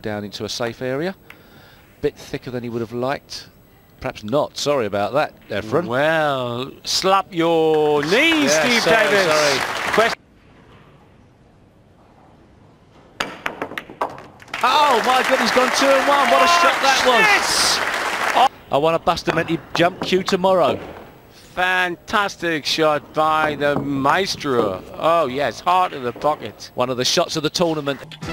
down into a safe area. Bit thicker than he would have liked. Perhaps not. Sorry about that, Efren. Well, slap your knees, Yeah, Steve sorry, Davis. sorry. Oh my God, he's gone 2-1. What a shot that was. I want a Bustamante jump cue tomorrow. Fantastic shot by the maestro. Oh yes, heart of the pocket. One of the shots of the tournament.